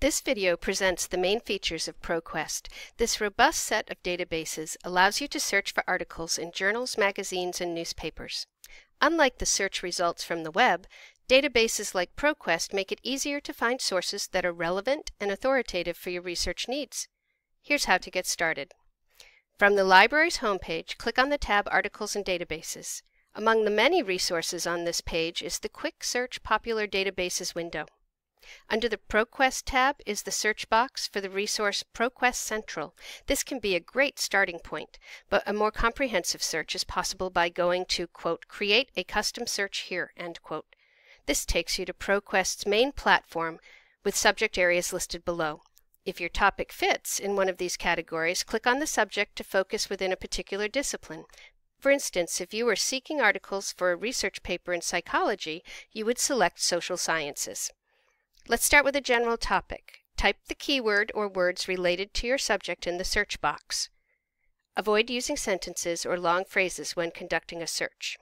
This video presents the main features of ProQuest. This robust set of databases allows you to search for articles in journals, magazines, and newspapers. Unlike the search results from the web, databases like ProQuest make it easier to find sources that are relevant and authoritative for your research needs. Here's how to get started. From the library's homepage, click on the tab Articles and Databases. Among the many resources on this page is the Quick Search Popular Databases window. Under the ProQuest tab is the search box for the resource ProQuest Central. This can be a great starting point, but a more comprehensive search is possible by going to, quote, "Create a custom search here," end quote. This takes you to ProQuest's main platform with subject areas listed below. If your topic fits in one of these categories, click on the subject to focus within a particular discipline. For instance, if you were seeking articles for a research paper in psychology, you would select social sciences. Let's start with a general topic. Type the keyword or words related to your subject in the search box. Avoid using sentences or long phrases when conducting a search.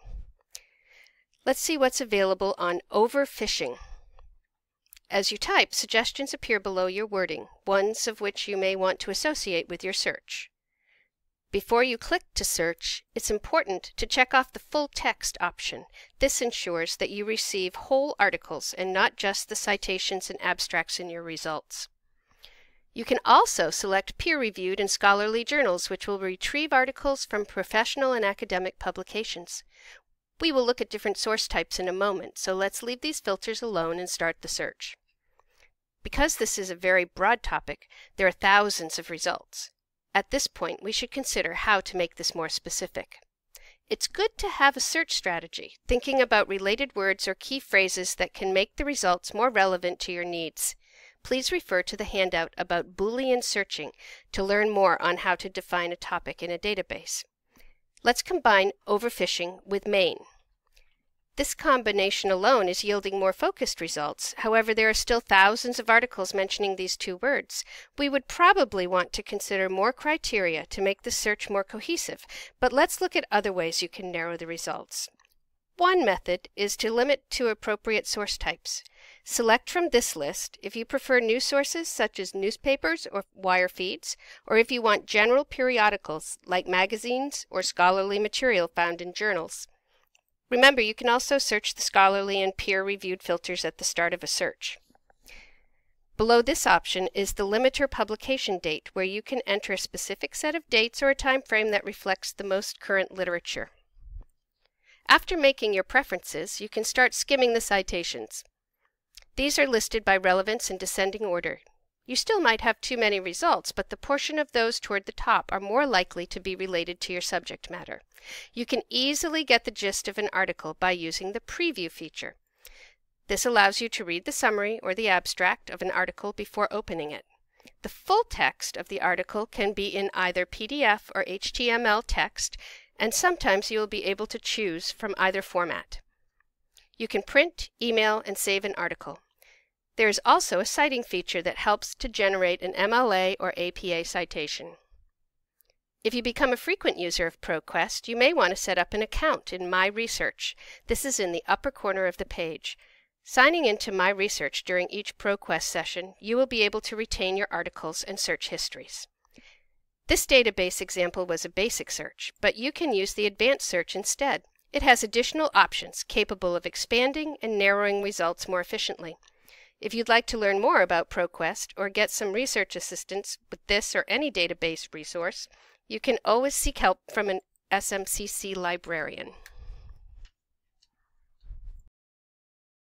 Let's see what's available on overfishing. As you type, suggestions appear below your wording, ones of which you may want to associate with your search. Before you click to search, it's important to check off the full text option. This ensures that you receive whole articles and not just the citations and abstracts in your results. You can also select peer-reviewed and scholarly journals, which will retrieve articles from professional and academic publications. We will look at different source types in a moment, so let's leave these filters alone and start the search. Because this is a very broad topic, there are thousands of results. At this point, we should consider how to make this more specific. It's good to have a search strategy, thinking about related words or key phrases that can make the results more relevant to your needs. Please refer to the handout about Boolean searching to learn more on how to define a topic in a database. Let's combine overfishing with main. This combination alone is yielding more focused results. However, there are still thousands of articles mentioning these two words. We would probably want to consider more criteria to make the search more cohesive, but let's look at other ways you can narrow the results. One method is to limit to appropriate source types. Select from this list if you prefer news sources such as newspapers or wire feeds, or if you want general periodicals like magazines or scholarly material found in journals. Remember, you can also search the scholarly and peer-reviewed filters at the start of a search. Below this option is the limiter publication date, where you can enter a specific set of dates or a time frame that reflects the most current literature. After making your preferences, you can start skimming the citations. These are listed by relevance in descending order. You still might have too many results, but the portion of those toward the top are more likely to be related to your subject matter. You can easily get the gist of an article by using the preview feature. This allows you to read the summary or the abstract of an article before opening it. The full text of the article can be in either PDF or HTML text, and sometimes you will be able to choose from either format. You can print, email, and save an article. There is also a citing feature that helps to generate an MLA or APA citation. If you become a frequent user of ProQuest, you may want to set up an account in My Research. This is in the upper corner of the page. Signing into My Research during each ProQuest session, you will be able to retain your articles and search histories. This database example was a basic search, but you can use the advanced search instead. It has additional options capable of expanding and narrowing results more efficiently. If you'd like to learn more about ProQuest or get some research assistance with this or any database resource, you can always seek help from an SMCC librarian.